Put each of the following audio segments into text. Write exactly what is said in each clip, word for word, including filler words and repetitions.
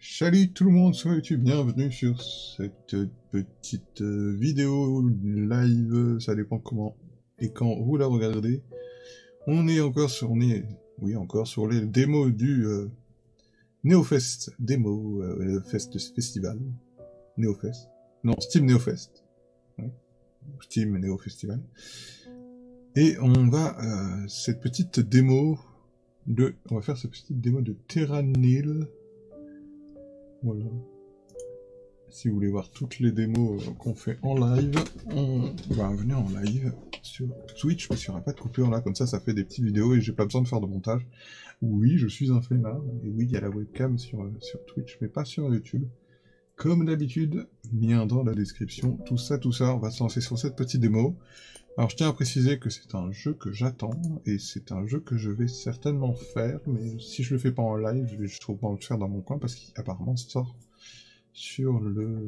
Salut tout le monde sur YouTube, bienvenue sur cette petite euh, vidéo live, ça dépend comment et quand vous la regardez. On est encore sur, on est, oui encore sur les démos du euh, NeoFest, démo, euh, Fest Festival, NeoFest, non Steam NeoFest, oui. Steam Neo Festival. Et on va, euh, cette petite démo de, on va faire cette petite démo de Terranil. Voilà. Si vous voulez voir toutes les démos qu'on fait en live, on va venir en live sur Twitch, parce qu'il n'y aura pas de coupure là, comme ça ça fait des petites vidéos et j'ai pas besoin de faire de montage. Oui, je suis un flemmard, et oui, il y a la webcam sur, sur Twitch, mais pas sur YouTube. Comme d'habitude, lien dans la description, tout ça, tout ça, on va se lancer sur cette petite démo. Alors je tiens à préciser que c'est un jeu que j'attends, et c'est un jeu que je vais certainement faire, mais si je le fais pas en live, je vais juste pas le faire dans mon coin, parce qu'apparemment ça sort sur le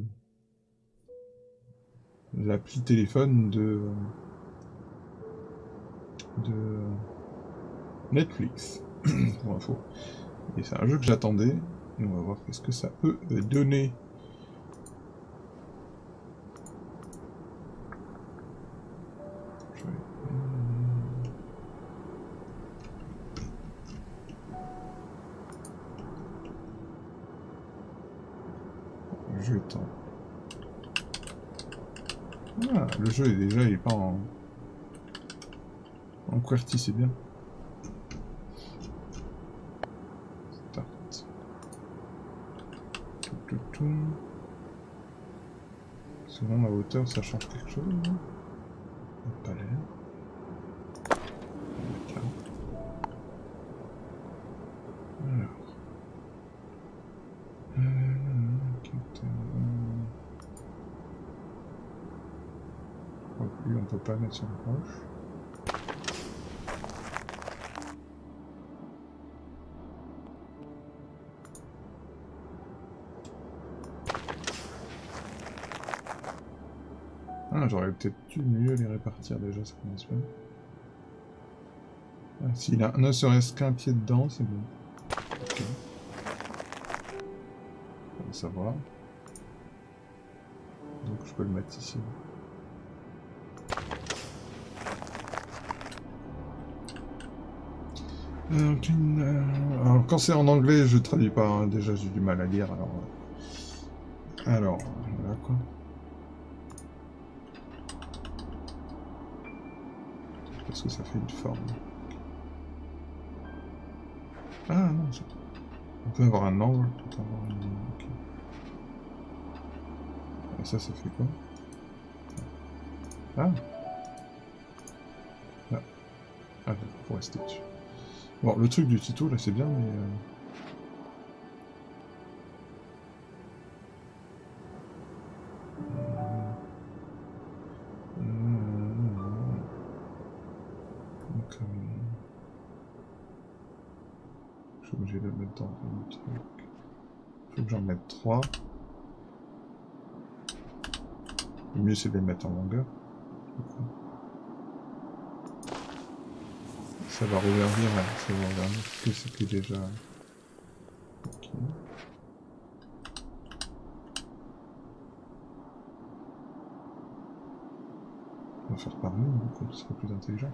l'appli téléphone de de Netflix, pour info. Et c'est un jeu que j'attendais, et on va voir qu'est-ce que ça peut donner. Je vais tenter. Ah, le jeu est déjà, il est pas en en QWERTY, c'est bien. Start. Tout, tout, tout. Selon la hauteur, ça change quelque chose, non? Pas l'air. Alors. Lui, on peut pas mettre sur le roche. Ah, j'aurais peut-être dû mieux les répartir déjà, ça commence bien. Ah, s'il a ne serait-ce qu'un pied dedans, c'est bon. Ok. On va savoir. Donc je peux le mettre ici. Euh, alors, quand c'est en anglais, je traduis pas, hein. Déjà j'ai du mal à lire, alors... Alors, voilà quoi. Parce que ça fait une forme. Ah non, ça... on peut avoir un angle, on peut avoir une... Okay. Et ça, ça fait quoi? Ah Ah, ah pour rester dessus. Bon, le truc du tuto, là, c'est bien, mais... Euh... Donc, euh... je suis obligé de le mettre dans le truc. Faut que j'en mette trois. Le mieux, c'est de les mettre en longueur. Ça va reverdir, ça va reverdir ce que c'était déjà. Okay. On va faire par nous, donc ce serait plus intelligent.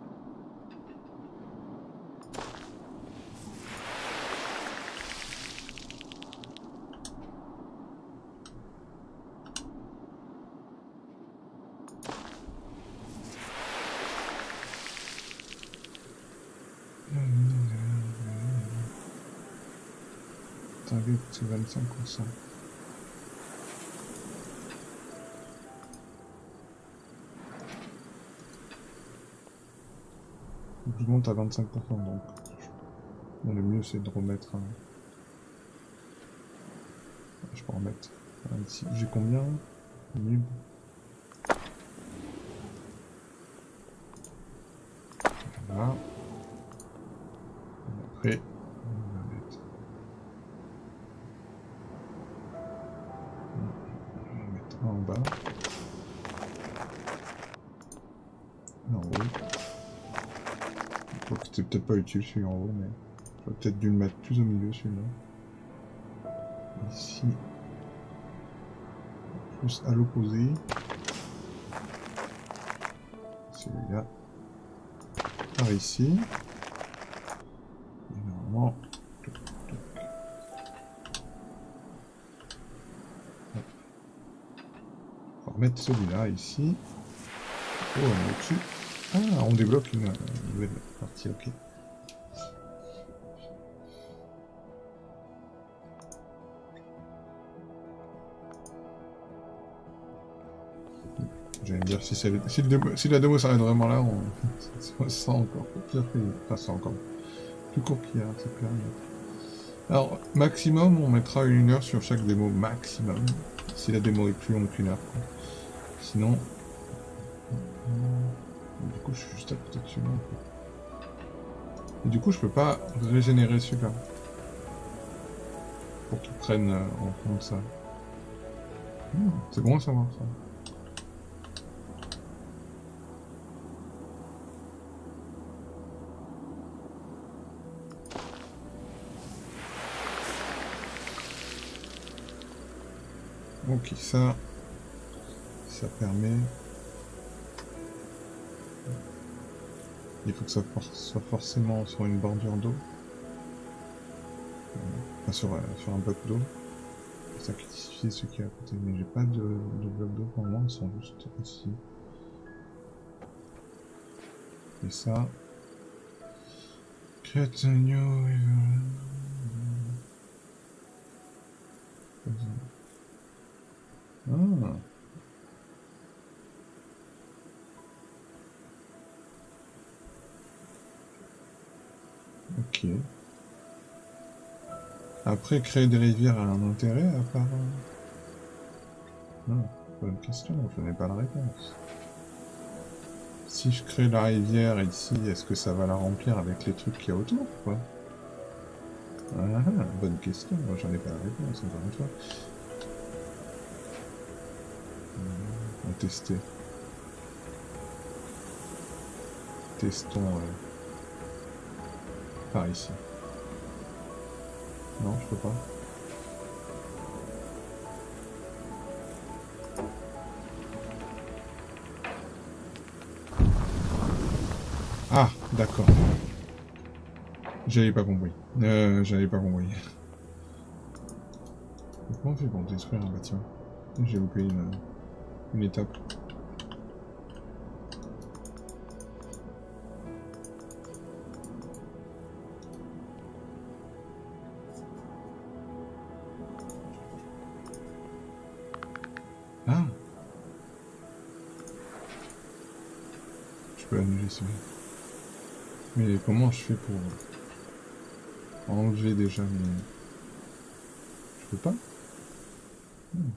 Target c'est vingt-cinq pour cent. Je monte à vingt-cinq pour cent donc. Bon, le mieux c'est de remettre un... Je peux en mettre un ici. J'ai combien? mille. Voilà. Et après, on va mettre... On va mettre un en bas. Un en haut. Donc c'était peut-être pas utile celui en haut, mais j'aurais peut-être dû le mettre plus au milieu celui-là. ici. Plus à l'opposé. Celui-là. Par ici. Et normalement. Toc, toc. On va remettre celui-là ici. Oh, on est au-dessus. Ah, on débloque une, une nouvelle partie, ok. J'allais me dire, si, si, le démo, si la démo s'arrête vraiment là, on, ça sera encore pire que... Enfin, c'est encore plus court qu'hier, c'est clair. Alors, maximum, on mettra une heure sur chaque démo, maximum. Si la démo est plus longue qu'une heure, quoi. Sinon... Du coup, je suis juste à côté de celui-là. Et du coup, je peux pas régénérer celui-là. Pour qu'il prenne en compte ça. Mmh, c'est bon à savoir, ça. Ok, ça, ça permet... Il faut que ça for soit forcément sur une bordure d'eau. Enfin, sur, euh, sur un bloc d'eau. Ça sacrifie ce qui est à côté. Mais j'ai pas de, de bloc d'eau pour moi, ils sont juste ici. Et ça... Create a new... Ah. Ok. Après, créer des rivières a un intérêt à part... Non, bonne question, je n'ai pas la réponse. Si je crée la rivière ici, est-ce que ça va la remplir avec les trucs qu'il y a autour, quoi? Ah, bonne question, moi j'en ai pas la réponse, encore une fois. On va tester. Testons euh, par ici. Non, je peux pas. Ah, d'accord. J'avais pas compris. Euh, j'avais pas compris. Comment on fait pour détruire un bâtiment? J'ai loupé une, une étape. Ah! Je peux annuler celui-là. Mais comment je fais pour enlever déjà mes... Je peux pas? Hmm.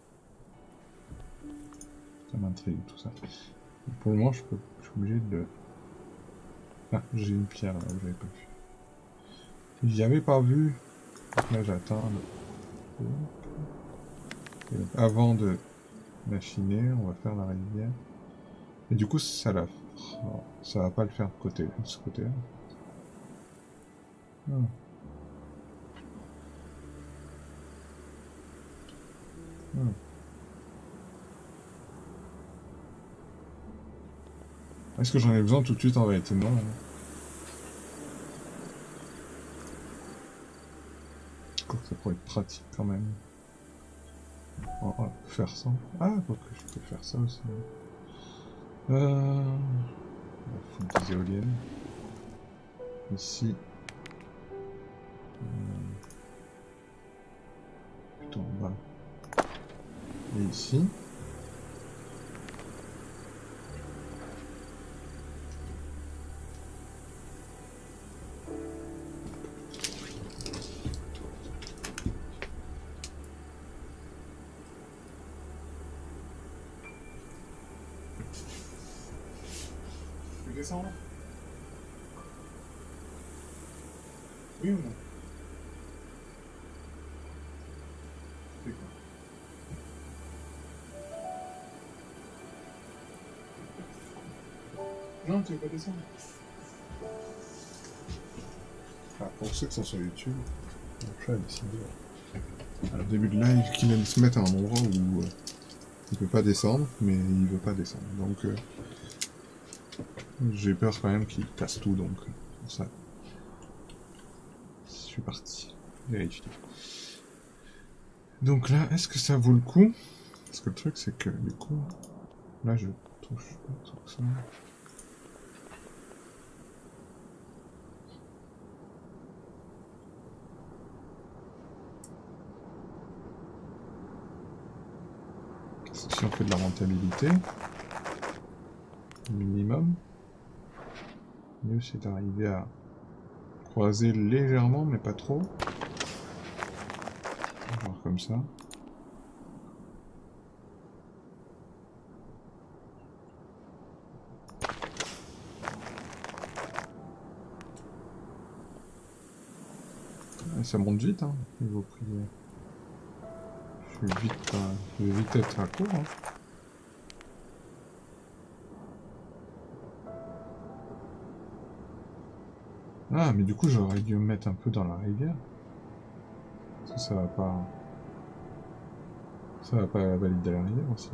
Ça m'intrigue tout ça. Pour le moment, je peux... je suis obligé de... Ah, j'ai une pierre là où j'avais pas vu. J'y avais pas vu. Donc là, j'attends. Le... Avant de machiner, on va faire la rivière. Et du coup, ça la... Oh, ça va pas le faire de côté, de ce côté-là. Ah. Ah. Est-ce que j'en ai besoin tout de suite en réalité? Non. Je crois que ça pourrait être pratique quand même. On va faire ça. Ah, quoi que je peux faire ça aussi. Euh... On va foutre des éoliennes. Ici. Hum... Plutôt en bas. Et ici. Tu descends là? Oui ou non? C'est quoi? Non, tu veux pas descendre? Ah, pour ceux qui sont sur YouTube, mon chat est décidé. au début de live qu'il allait se mettre à un endroit où euh, il peut pas descendre, mais il veut pas descendre. Donc euh, j'ai peur quand même qu'il casse tout, donc euh, pour ça. Je suis parti. Vérifier. Donc là, est-ce que ça vaut le coup? Parce que le truc c'est que du coup, là je touche pas tout ça. Si on fait de la rentabilité, minimum, mieux c'est d'arriver à croiser légèrement, mais pas trop. Genre comme ça. Et ça monte vite, hein, niveau privé. Je vais vite, euh, je vais vite être à court. Hein. Ah, mais du coup, j'aurais dû me mettre un peu dans la rivière. Parce que ça va pas... Ça va pas valider la rivière aussi.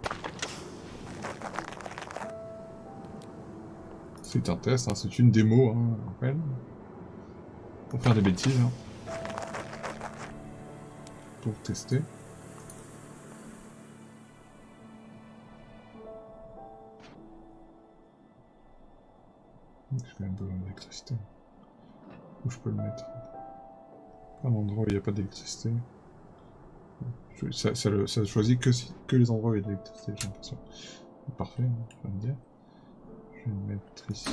C'est un test, hein, c'est une démo, hein, je rappelle. Pour faire des bêtises. Hein. Pour tester. J'ai quand même besoin d'électricité. Où je peux le mettre? Un endroit où il n'y a pas d'électricité. Ça, ça, le, ça choisit que, si, que les endroits où il y a de l'électricité, j'ai l'impression. Parfait, hein, je vais me dire. Je vais le mettre ici.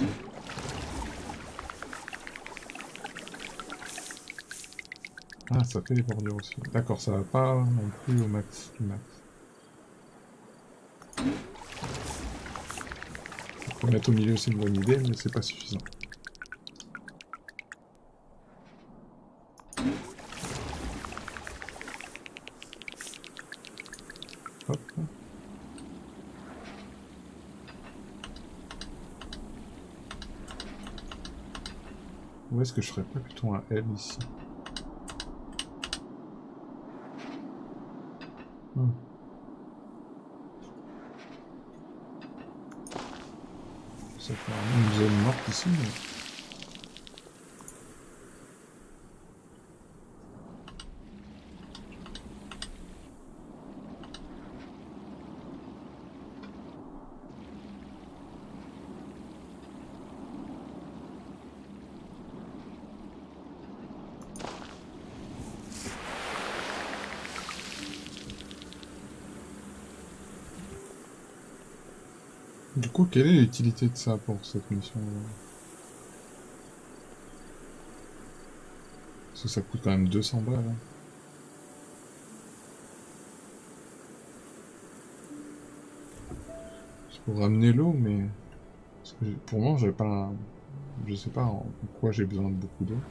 Ah, ça fait les bordures aussi. D'accord, ça va pas non plus au max du max. Le mettre au milieu, c'est une bonne idée, mais c'est pas suffisant. Hop. Où est-ce que je ferais pas plutôt un L ici? Hmm. Ça fait une zone morte ici, mais... Du coup, quelle est l'utilité de ça pour cette mission? Parce que ça coûte quand même deux cents balles. Hein. C'est pour ramener l'eau, mais... Parce que pour moi, j'avais pas... Je sais pas en quoi j'ai besoin de beaucoup d'eau.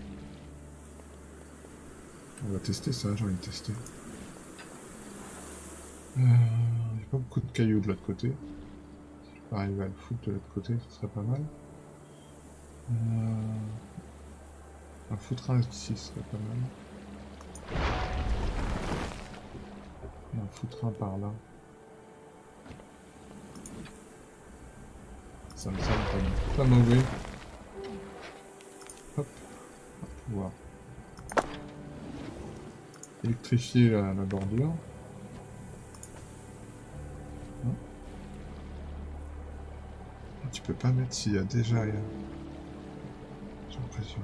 On va tester ça, j'ai envie de tester. Euh... Il n'y a pas beaucoup de cailloux de l'autre côté. Si je peux arriver à le foutre de l'autre côté, ce serait pas mal. Euh... Un foutre un ici, ce serait pas mal. Et un foutre un par là. Ça me semble pas, pas mauvais. Hop, on va pouvoir électrifier la, la bordure. Hein. Tu peux pas mettre s'il y a déjà... J'ai l'impression.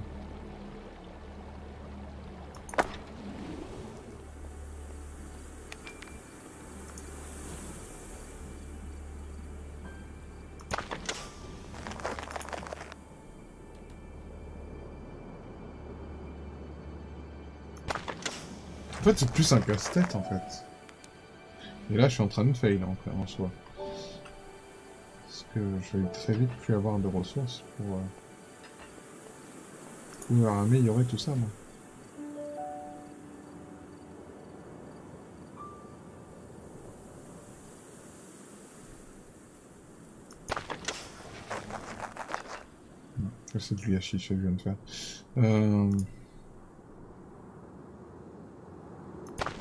En fait, c'est plus un casse-tête, en fait. Et là, je suis en train de fail, en, en soi. Parce que je vais très vite plus avoir de ressources pour euh, pouvoir améliorer tout ça, moi. C'est du gâchis que je viens de faire. Euh...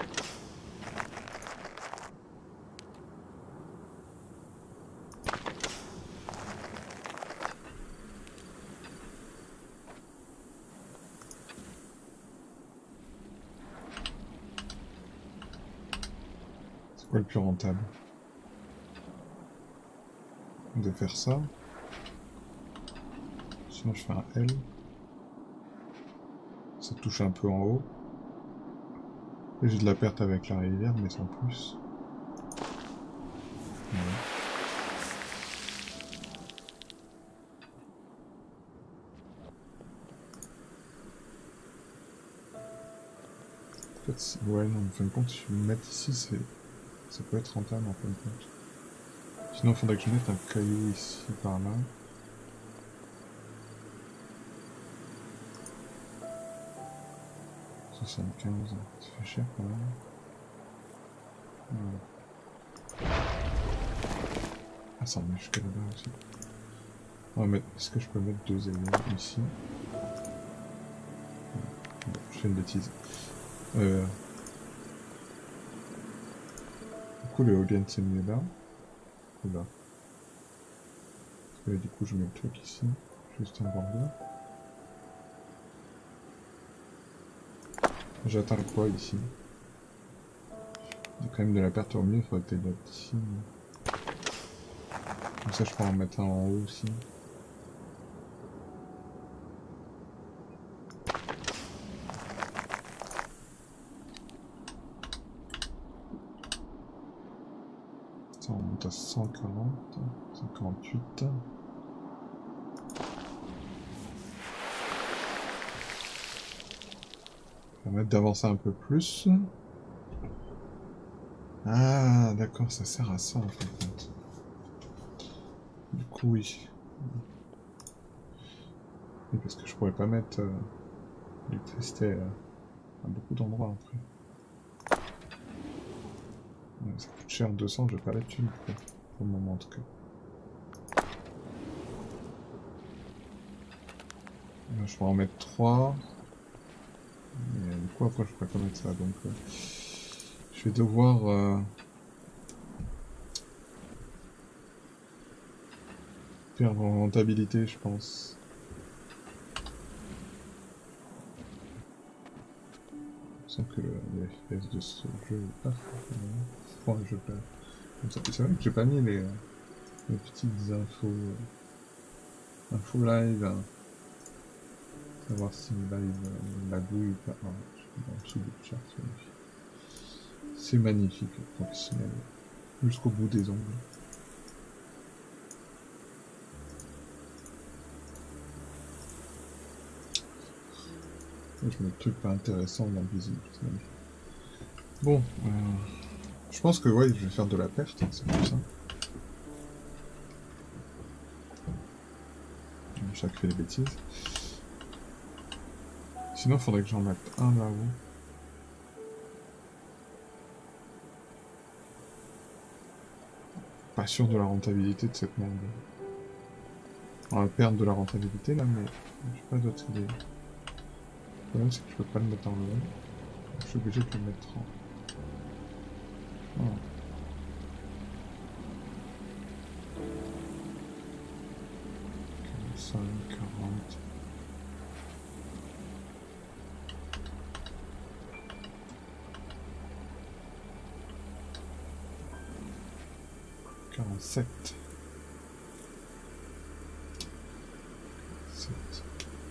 quoi le plus rentable? De faire ça. Sinon je fais un L. Ça touche un peu en haut. J'ai de la perte avec la rivière, mais sans plus. Voilà. En fait, ouais, non, en fin de compte, si je me mets ici, c'est... ça peut être rentable en fin de compte. Sinon, il faudrait que je mette un caillou ici, par là. soixante-quinze, ça fait cher quand même. Voilà. Ah, ça remet jusqu'à là-bas aussi. On va mettre... Est-ce que je peux mettre deux éléments ici? Bon, je fais une bêtise. Euh... Du coup, l'éolienne, c'est mieux là. Ou là. Parce que là, du coup, je mets le truc ici. Juste un bordure. J'atteins quoi ici? Il y a quand même de la perte au milieu, il faudrait peut-être mettre ici. Comme ça, je peux en mettre un en haut aussi. Ça, on monte à cent quarante, cent quarante-huit. Ça va permettre d'avancer un peu plus. Ah, d'accord, ça sert à ça en fin de compte. Du coup, oui. Oui, parce que je pourrais pas mettre euh, l'électricité euh, à beaucoup d'endroits après. Ouais, ça coûte cher, deux cents, je vais pas la thune pour, pour le moment en tout cas. Là, je pourrais en mettre trois. Mais du coup, après, je pourrais pas mettre ça, donc euh, je vais devoir euh, perdre en rentabilité, je pense. Je sens que le F P S de ce jeu est pas fou. Ouais, je perds. C'est vrai que j'ai pas mis les, les petites infos, euh, infos live, hein. Savoir si le live euh, magouille ou pas. Ah, je suis en dessous du chat, c'est magnifique. C'est magnifique, professionnel. Jusqu'au bout des ongles. Je mets le truc pas intéressant dans le visible. Bon, euh, je pense que ouais, je vais faire de la perte, hein, c'est comme ça. Chaque fait des bêtises. Sinon, il faudrait que j'en mette un là-haut. Pas sûr de la rentabilité de cette merde. On va perdre de la rentabilité là, mais j'ai pas d'autre idée. Le problème, c'est que je peux pas le mettre en haut. Je suis obligé de le mettre en... Oh. quarante-cinq, quarante... quarante-sept... sept...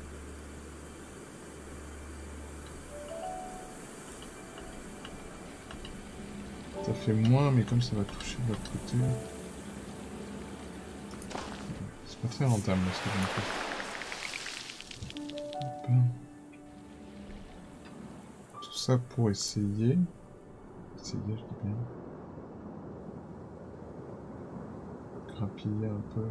Ça fait moins, mais comme ça va toucher de l'autre côté... C'est pas très rentable ce que je me fais. Tout ça pour essayer... Essayer, je dis bien... Grappiller un peu...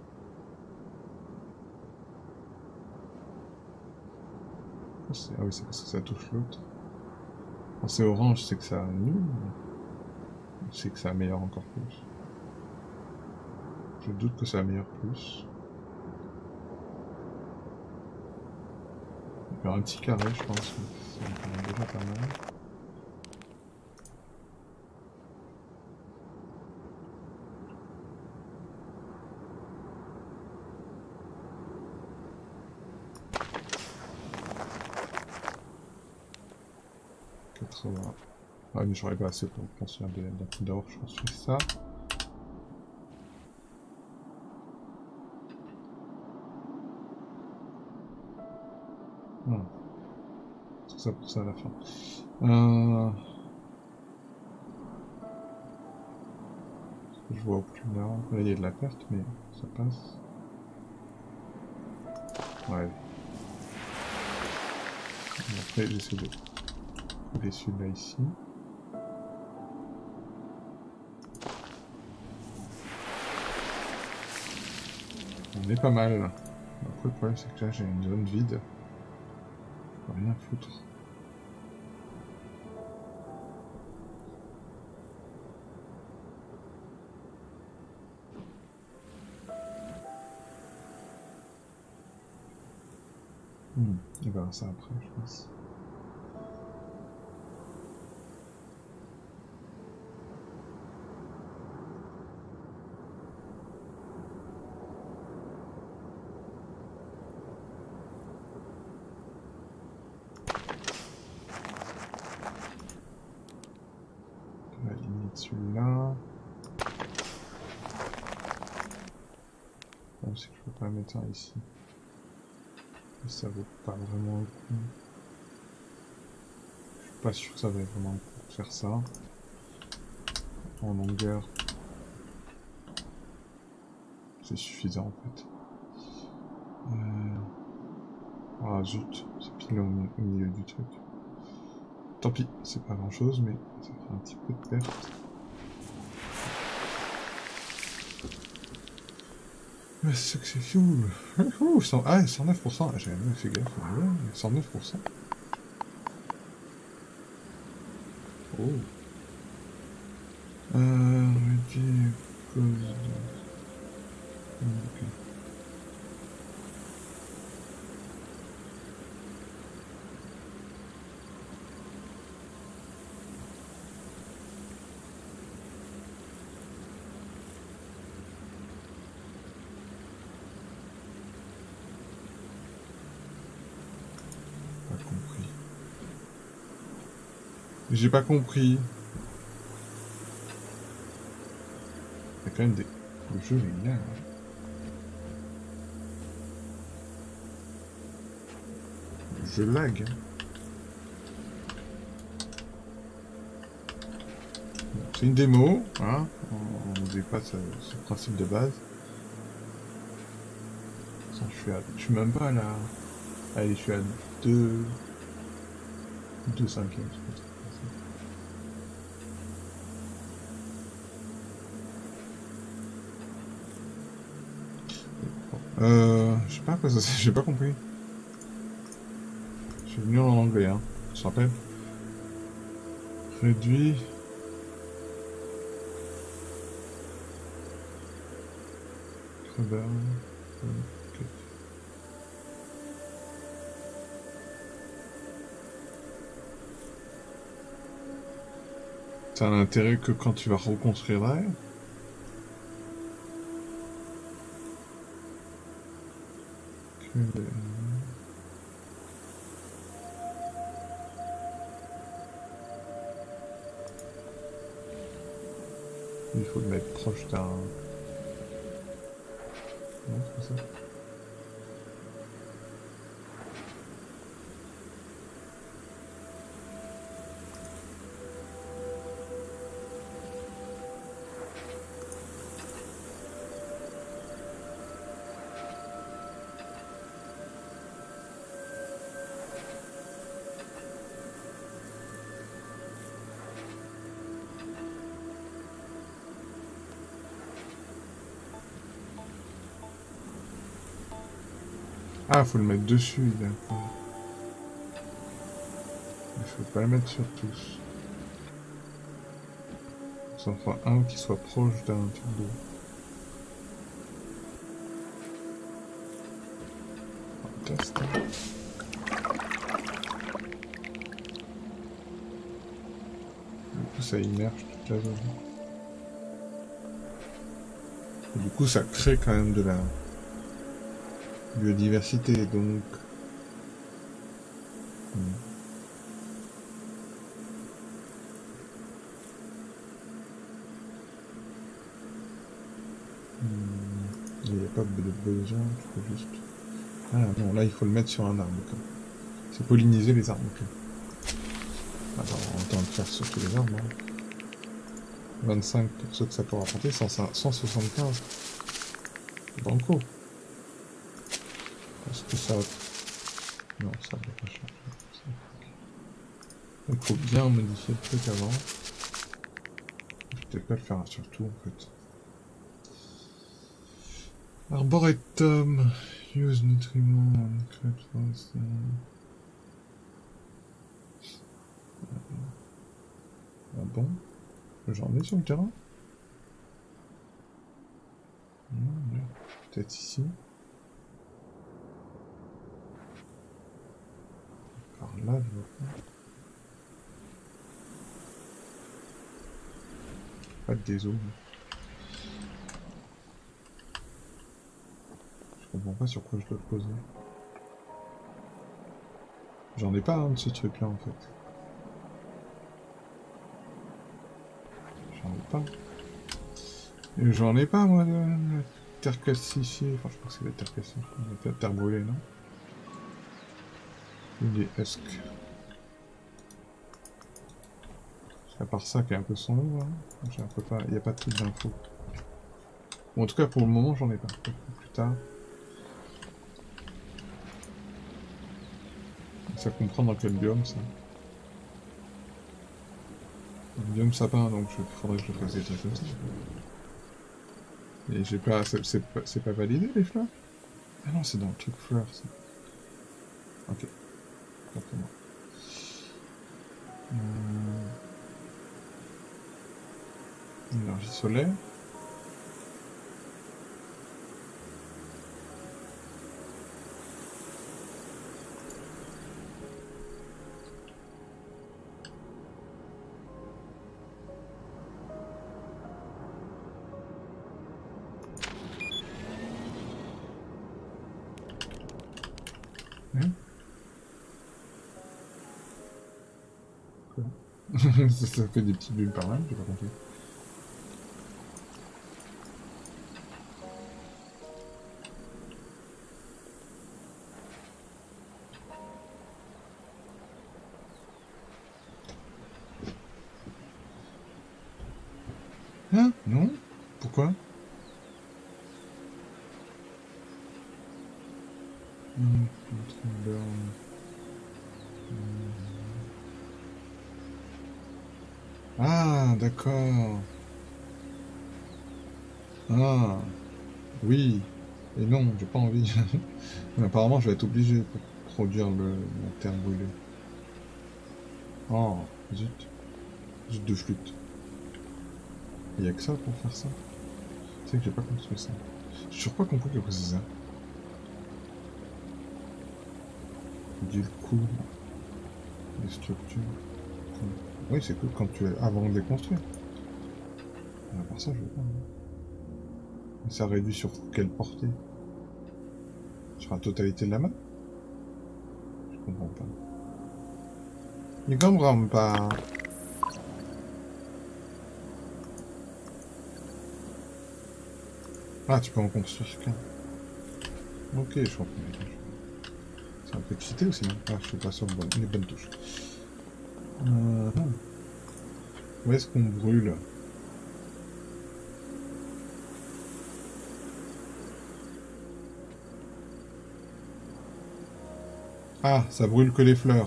Ah oui, c'est parce que ça touche l'autre. Quand c'est orange, c'est que ça annule. C'est que ça améliore encore plus. Je doute que ça améliore plus. On va faire un petit carré, je pense. Ça me paraît déjà pas mal. quatre-vingts. Ah, mais j'aurais pas assez pour construire d'un coup d'or, je construis ça. Voilà. Tout ça pour ça à la fin. Euh... Je vois au plus là. Là, il y a de la perte, mais ça passe. Ouais. Et après, j'essaie de couper celui-là ici. On est pas mal. Après, le problème, c'est que là, j'ai une zone vide. Je peux rien foutre. Hmm. On verra ça après, je pense. On va limite celui-là. Le problème, c'est que je peux pas mettre ça ici. Ça vaut pas vraiment le coup. Je suis pas sûr que ça va vraiment le coup de faire ça. En longueur, c'est suffisant en fait. Euh... Ah zut, c'est pile au, au milieu du truc. Tant pis, c'est pas grand chose, mais ça fera un petit peu de perte. Mais c'est que c'est fuel. Ouh, cent... Ah, cent neuf pour cent. Ah, j'avais même fait gaffe. Ouais, cent neuf pour cent. Oh. Euh, ready cause de... Ok. Pas compris. J'ai pas compris. Il y a quand même des... Le jeu est bien. Le jeu lag. C'est une démo, hein. On ne pas ce, ce principe de base. Attends, je suis à... Je suis même pas là. Allez, je suis à deux... deux cinquièmes, je pense. Euh... Je sais pas quoi ça c'est, j'ai pas compris. Je suis venu en anglais, hein. Tu te rappelles? Réduit... Crabber... Okay. Ça a un intérêt que quand tu vas reconstruire là. Que... Il faut le mettre proche d'un... Non, c'est pas ça. Ah, faut le mettre dessus, d'accord. Il faut pas le mettre sur tous. Ça en fera un qui soit proche d'un truc d'eau. On teste. Du coup, ça immerge toute la zone. Et du coup, ça crée quand même de la biodiversité, donc... Hmm. il n'y a pas de besoin, il faut juste... Ah non, là il faut le mettre sur un arbre. C'est polliniser les arbres. Okay. Attends, on tente de faire sur tous les arbres. Hein. vingt-cinq pour ceux que ça peut rapporter, cent soixante-quinze. Banco. Est-ce que ça... Non, ça ne va pas changer. Donc il faut bien modifier le truc avant. Je vais peut-être pas le faire sur tout en fait. Arboretum. Use nutriments. Ah bon? J'en ai sur le terrain? Peut-être ici. Par là, je vois pas. Pas de déso. Je comprends pas sur quoi je dois le poser. J'en ai pas un de ces trucs là en fait. J'en ai pas. J'en ai pas moi de la terre calcifiée. Enfin je pense que c'est la terre calcifiée. La terre brûlée, non? Il est husks. À part ça qui est un peu son nom, hein. J'ai un peu pas. Il n'y a pas de truc d'infos. Bon, en tout cas pour le moment j'en ai pas. Plus tard. Ça comprend dans quel biome ça. Un biome sapin, donc il faudrait que je fasse des trucs comme ça. Et j'ai pas. C'est pas, pas validé les fleurs? Ah non, c'est dans le truc fleurs ça. Ok. Exactement. Euh... Énergie solaire. Hein? Quoi? ça, ça fait des petits bulles par là, j'ai pas compris. Hein? Non? Pourquoi? Mmh, ah, d'accord. Ah, oui. Et non, j'ai pas envie. Mais apparemment, je vais être obligé pour produire le, la terre brûlée. Oh, zut. Zut de flûte. Il n'y a que ça pour faire ça. Tu sais que j'ai pas construit ça. J'ai toujours pas compris que c'est ça. Du coup, les structures. Oui, c'est que quand tu es avant de les construire. À part ça, je veux pas. Hein. Ça réduit sur quelle portée? Sur la totalité de la map? Je comprends pas. Je comprends pas. Ah, tu peux en construire qu'un. Ok, je comprends. C'est un peu excité aussi. Hein. Ah, je suis pas sur le bon, les bonnes touches. Euh, où est-ce qu'on brûle? Ah, ça brûle que les fleurs.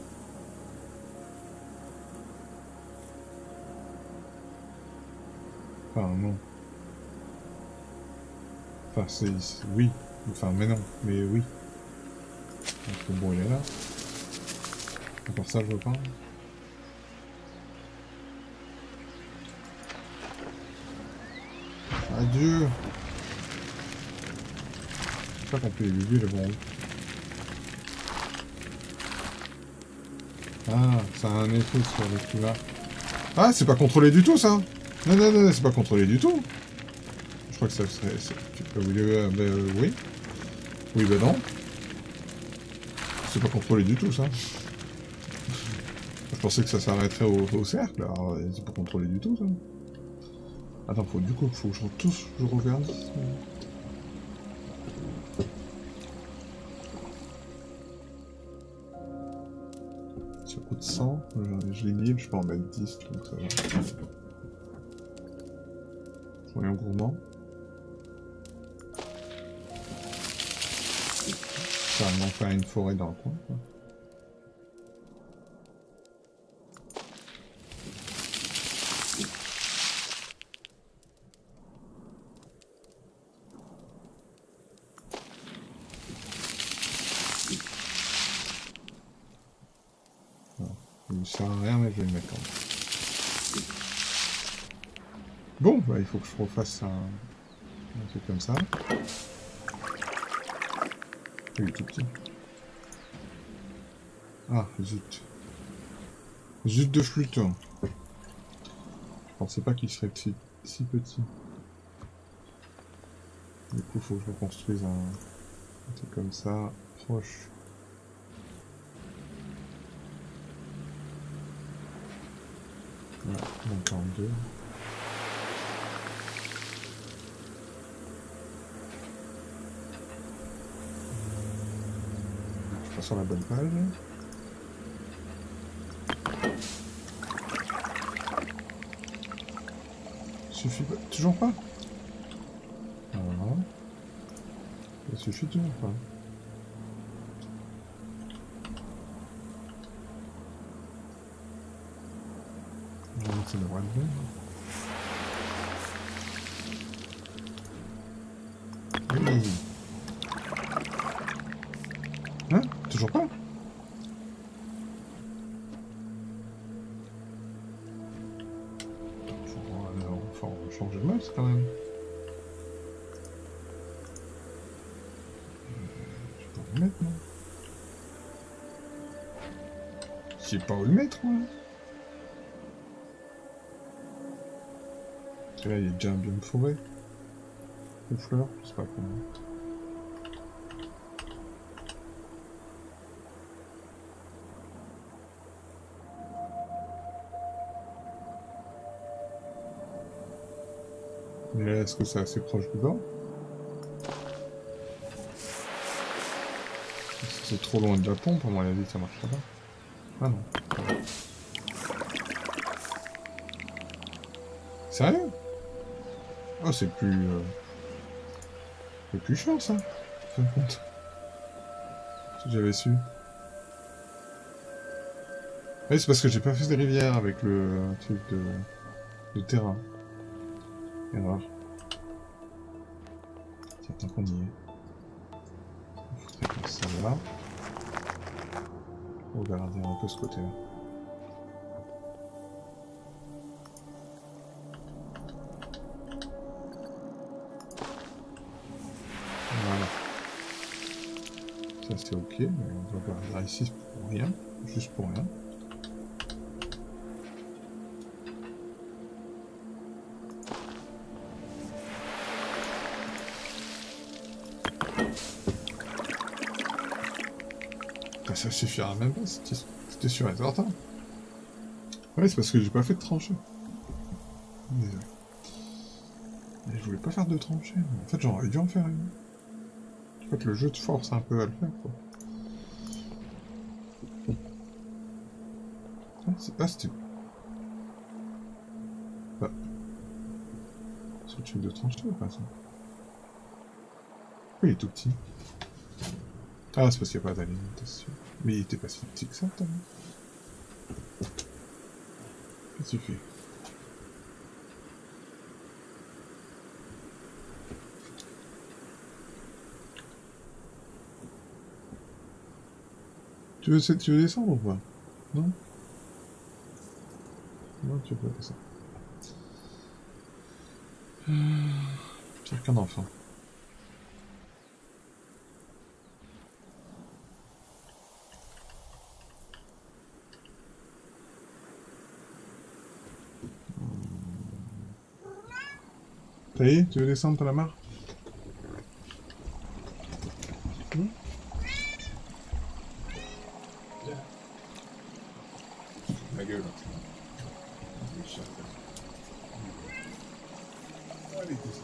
Enfin, non. Enfin, c'est... Oui. Enfin, mais non. Mais oui. Donc, le brûler là. À part ça, je veux pas. Adieu. Je sais pas qu'on peut les vider, le bon. Ah, ça a un effet sur le climat. Ah, c'est pas contrôlé du tout, ça. Non, non, non, c'est pas contrôlé du tout. Je crois que ça serait... Tu peux... Oui, euh, euh, oui. Oui, ben non. C'est pas contrôlé du tout, ça. Je pensais que ça s'arrêterait au, au cercle, alors c'est pas contrôlé du tout, ça. Attends, faut, du coup, faut que je retouche, je regarde. de cent. Je, je l'ai mille, je peux en mettre dix, donc ça va. Soyons gourmands. Ça va m'en faire une forêt dans le coin, quoi. Il ne sert à rien, mais je vais le mettre quand même. Bon, bah, il faut que je refasse un, un truc comme ça. Il est tout petit. Ah, zut. Zut de flûte. Je pensais pas qu'il serait si, si petit. Du coup, il faut que je reconstruise un, un truc comme ça, proche. Voilà, encore deux. Je passe sur la bonne page. Suffit pas. Toujours pas. Voilà. Ça suffit toujours pas. Ça devrait être bon. Oui. Hein? Toujours pas? Faut, faut changer de mouse quand même. Je peux le mettre, non? Je sais pas où le mettre, moi. Là, il y a déjà un biome forêt. Aux fleurs, je sais pas comment. Mais est-ce que c'est assez proche du bord? Si c'est trop loin de la pompe, à mon avis, ça marchera pas. Ah non. Sérieux? Oh, c'est plus... Euh... C'est plus cher, ça. Fin de compte. Si j'avais su. Oui, c'est parce que j'ai pas fait des rivières avec le euh, truc de... de terrain. Erreur. Tiens, tant qu'on y est. On foutrait comme ça là. Regardez un peu ce côté-là. Voilà. Ça c'est ok, mais on va regarder ici pour rien. Juste pour rien. Ça suffira même pas, c'était sûr et certain. Ouais, c'est parce que j'ai pas fait de tranchée. Désolé. Et je voulais pas faire de tranchée. En fait, j'aurais dû en faire une. En fait, le jeu te force un peu à le faire, quoi. Ah, c'est pas c'était. Bah. C'est le truc de tranchée ou pas ça? Oui, il est tout petit. Ah, c'est parce qu'il n'y a pas d'alimentation. Mais il était pas si petit que ça, t'as vu? Qu'est-ce que tu fais? Tu veux, tu veux descendre ou pas? Non? Non, tu veux pas descendre. Pire qu'un enfant. Ça y est, tu veux descendre, t'as la marre? Hmm? La gueule. Allez, descends.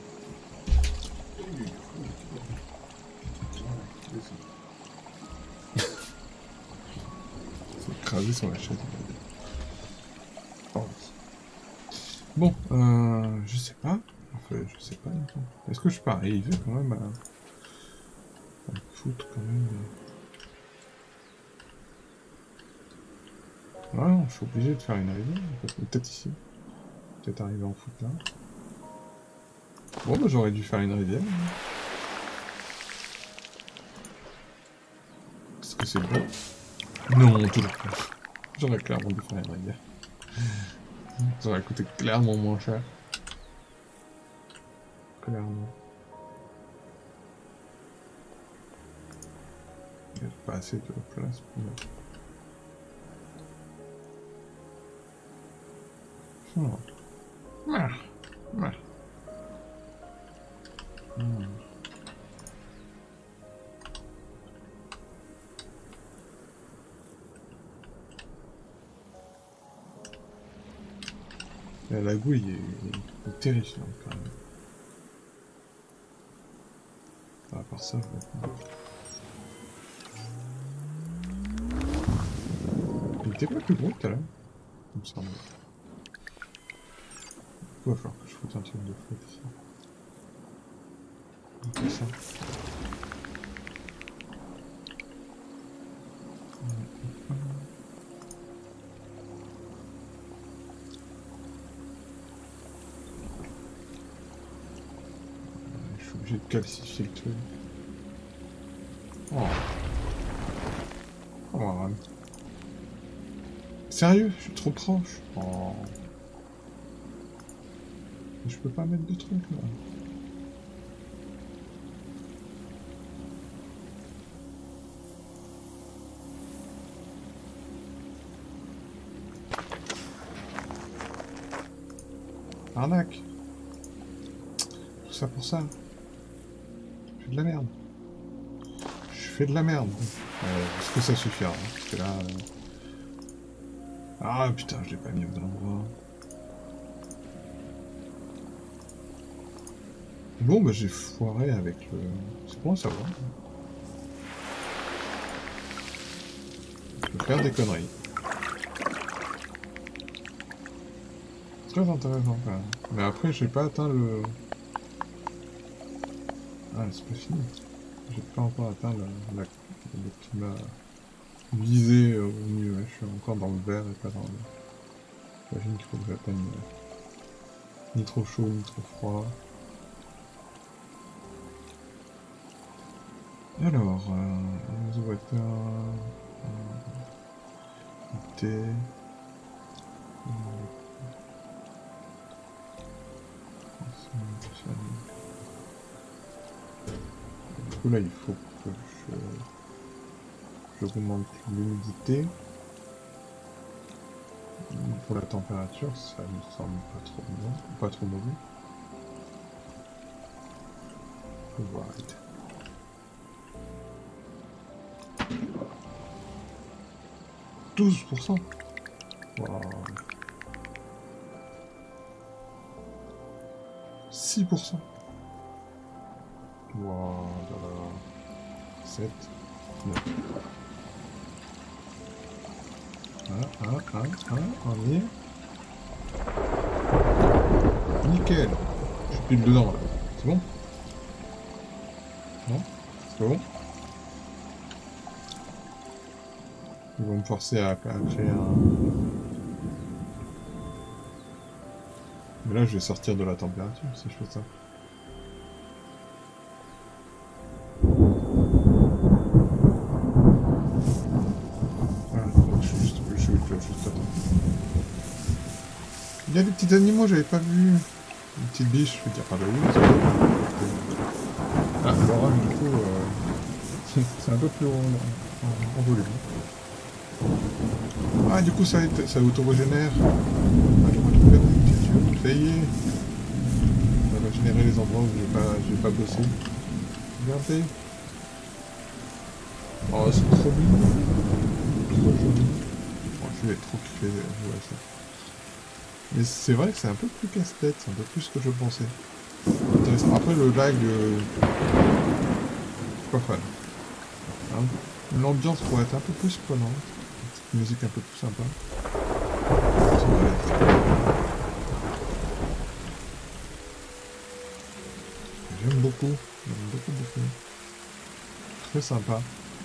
écrasé sur la chaise. Oh. Bon, euh, je sais pas. Enfin, je sais pas. Est-ce que je peux arriver quand même à... à me foutre quand même de... Ouais, non, je suis obligé de faire une arrivée. Peut-être ici. Peut-être arriver en foot là. Bon, bah j'aurais dû faire une rivière. Est-ce que c'est bon? Non, toujours pas. J'aurais clairement dû faire une rivière. Ça aurait coûté clairement moins cher. Clairement. Il n'y a pas assez de place pour mettre. Oh. Ah. Ah. Hmm. La gouille est, est terrifiante quand même. À part ça, je vois. Il était pas plus gros tout à l'heure, il me semble. Il va falloir que je foute un truc de flotte ici. Ok, ça. Je suis obligé de calcifier le truc. Oh. Oh. Sérieux, je suis trop proche. Oh. Je peux pas mettre de trucs là. Arnaque. Tout ça pour ça. Je fais de la merde. Je fais de la merde. Euh, Est-ce que ça suffira hein, parce que là... Euh... Ah putain, je l'ai pas mis au bon endroit. Bon, bah j'ai foiré avec le... C'est bon à savoir. Je peux faire des conneries. Très intéressant quand même. Mais après, j'ai pas atteint le... Ah, c'est pas fini. J'ai pas encore atteint la... la... le climat visé au mieux. Je suis encore dans le vert et pas dans le... J'imagine qu'il faut que j'atteigne ni trop chaud ni trop froid. Alors, euh, the water, euh, thé, euh, du coup là il faut que je j'augmente l'humidité. Pour la température, ça me semble pas trop bon, pas trop mauvais. Right. douze pour cent. Wow. six pour cent. Wow, sept, neuf. Ah, ah, ah, ah, on y est. Nickel. Je suis pile dedans là. C'est bon? Non? C'est pas bon? Ils vont me forcer à, à créer un... Mais là je vais sortir de la température si je fais ça. Voilà, je suis juste... Je suis juste attends. Il y a des petits animaux, j'avais pas vu. Une petite biche, je veux dire, pas de oui. Ah, l'orage du coup, euh... c'est un peu plus en, en, en volume. Ah, du coup, ça, ça auto-régénère. Ah, je retrouve des petits yeux. Ça y est. Ça va générer les endroits où j'ai pas, j'ai pas bossé. Regardez. Oh, c'est trop mignon. Trop joli. Oh, je vais trop kiffer jouer à ça. Mais c'est vrai que c'est un peu plus casse-tête, c'est un peu plus que je pensais. Intéressant. Après, le lag... Euh... Je suis pas fan. Hein, l'ambiance pourrait être un peu plus prenante. une musique un peu plus sympa. J'aime beaucoup, j'aime beaucoup, beaucoup. Très sympa.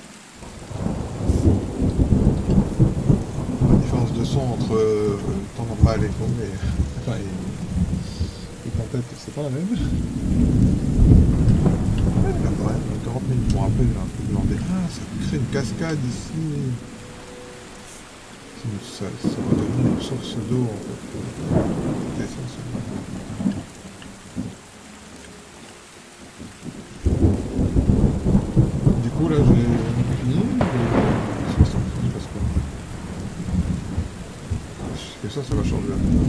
La différence de son entre euh, le temps normal et con, et, enfin, et, et tempête, c'est pas la même. Ouais, quand même, quarante minutes. Bon, après, j'ai un peu demandé. Ah, ça crée une cascade ici. Ça, ça va devenir une source d'eau, en fait. C'est ça, c'est pas grave. Du coup, là, j'ai fini. Je vais sortir parce que si je fais ça, ça va changer la donne.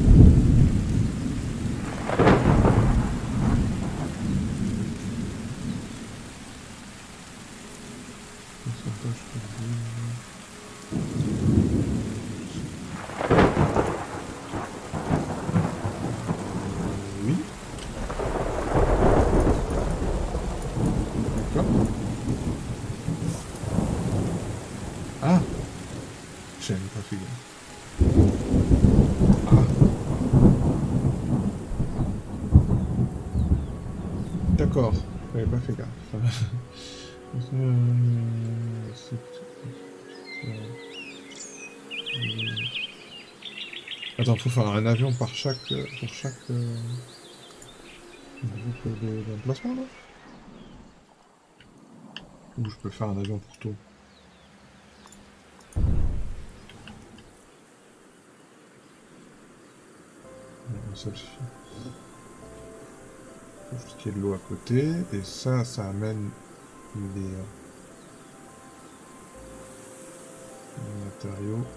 Oui. D'accord. Ah, j'avais pas fait gaffe. Ah. D'accord, j'avais pas fait gaffe. euh, Attends, faut faire un avion par chaque, pour chaque euh, groupe d'emplacement là? Ou je peux faire un avion pour tout? Non, ça suffit. Faut juste qu'il y ait de l'eau à côté, et ça, ça amène les, les matériaux.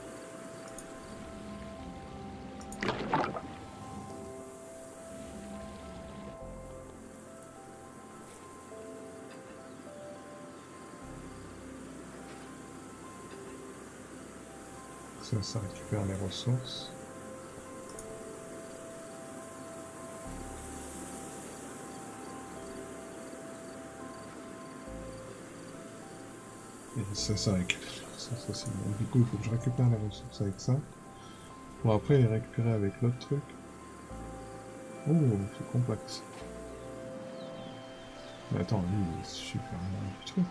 Ça, ça récupère les ressources. Et ça, ça récupère les ressources aussi. Donc, du coup, il faut que je récupère les ressources avec ça. Pour après les récupérer avec l'autre truc. Oh, c'est complexe. Mais attends, lui, il est super loin du truc.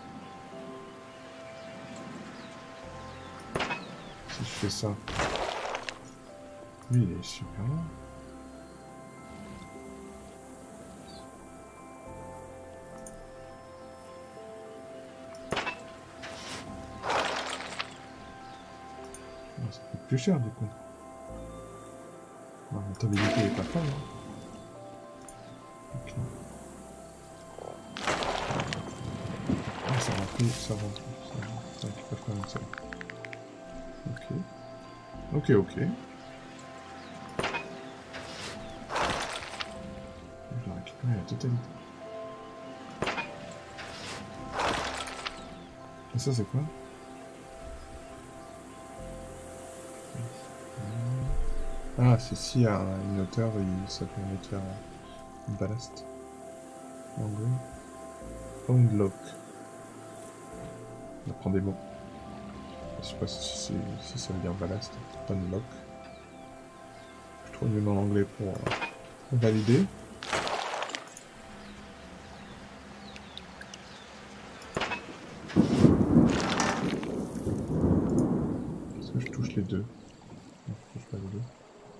Si je fais ça, lui, il est super loin. Ça coûte plus cher, du coup. La rentabilité est pas folle, hein. Ok. Ah, ça remplit, ça remplit, ça remplit, ça récupère quand même ça. Ok. Ok, ok. Je vais récupérer la totalité. Et ça, c'est quoi? Ah, c'est si à une hauteur, il, ça permet de faire une ballast. Anglais. Pound lock. On apprend des mots. Je sais pas si, si ça veut dire ballast. Pound lock. Je trouve mieux dans l'anglais pour euh, valider. Est-ce que je touche les deux? Non, je touche pas les deux.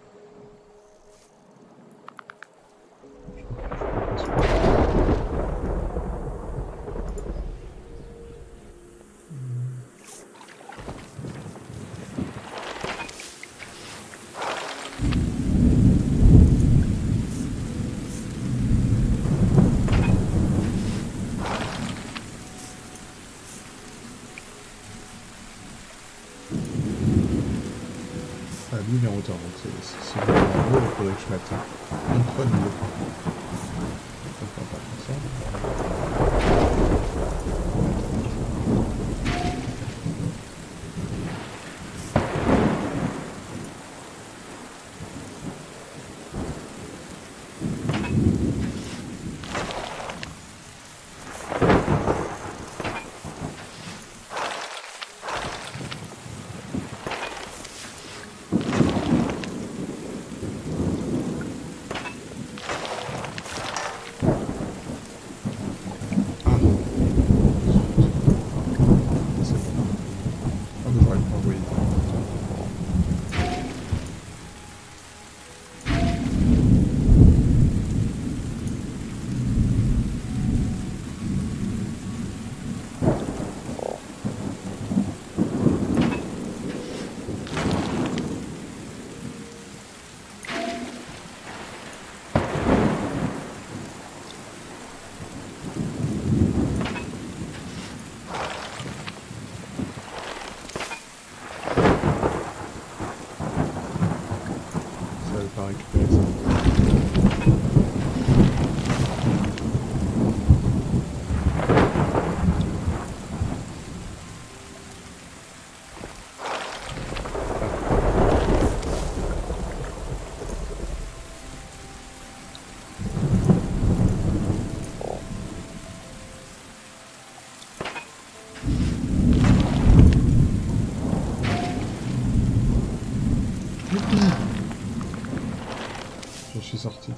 Ah, lui il est en hauteur, donc c'est si on est en haut, il faudrait que je mette un point de l'eau. On peut pas faire ça. Youpi. Je suis sorti.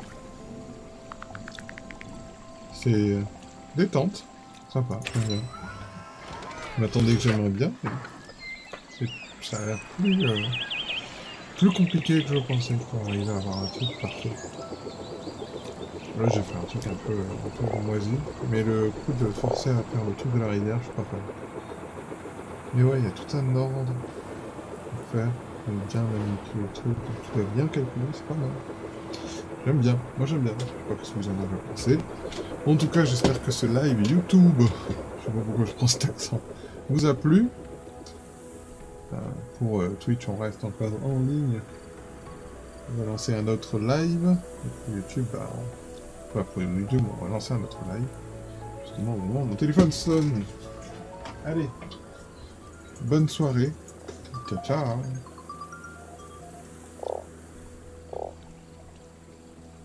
C'est euh, détente. Sympa, j'aime bien. Je m'attendais que j'aimerais bien, mais ça a l'air plus, euh, plus compliqué que je pensais pour arriver à avoir un truc parfait. Là j'ai fait un truc un peu, un peu moisi, mais le coup de forcer à faire le truc de la rivière, je suis pas fan. Mais ouais, il y a tout un ordre à faire, faut bien manipuler le truc, tu dois bien calculer, c'est pas mal. J'aime bien, moi j'aime bien, je sais pas ce que vous en avez pensé. En tout cas, j'espère que ce live YouTube, je sais pas pourquoi je prends cet accent, vous a plu. Euh, pour euh, Twitch, on reste encore en ligne. On va lancer un autre live. Et pour YouTube, bah, on... Enfin, pour YouTube, on va lancer un autre live. Justement, au moment où mon téléphone sonne. Allez, bonne soirée. Ciao, ciao.